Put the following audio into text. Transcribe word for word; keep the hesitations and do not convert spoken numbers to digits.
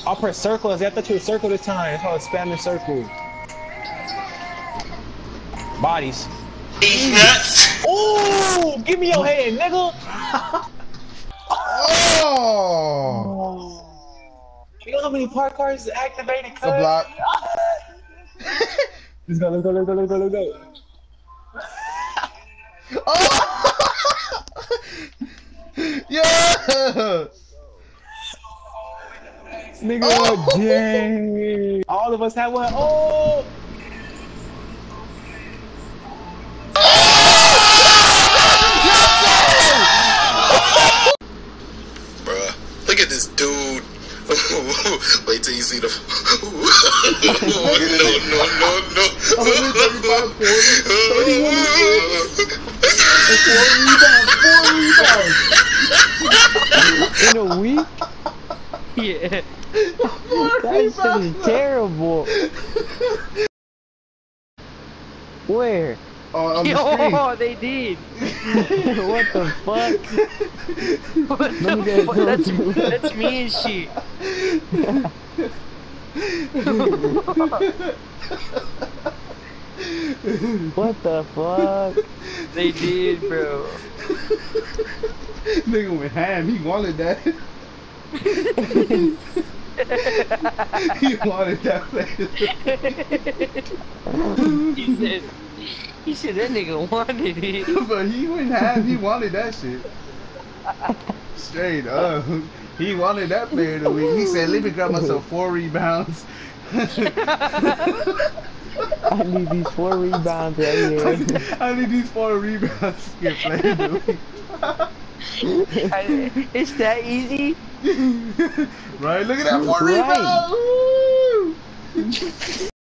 I'll press circle. I thought you were circle this time. That's how it's spamming circle. Bodies. Ooh! Give me your head, nigga! Oh! You know how many park cars activated? The block. Let's go, let's go, let's go, let's go, let's go. Oh! Yeah! Nigga, Oh! dang. All of us have one. Oh! Bruh, look at this dude. Wait till you see the. No, no, no, no. In a week? Yeah. That shit is terrible. Where? Oh, on the screen. Oh, they did. What the fuck? What Let me the get fuck? it. That's, that's me and shit. What the fuck? They did, bro. Nigga went ham. He wanted that. He wanted that place. He said, he said that nigga wanted it. But he went ham. He wanted that shit. Straight up. He wanted that player to win. He said, let me grab myself four rebounds. I need these four rebounds right here. I need these four rebounds to get played to win. It's that easy? Right? Look at that four Right. rebounds! Woo!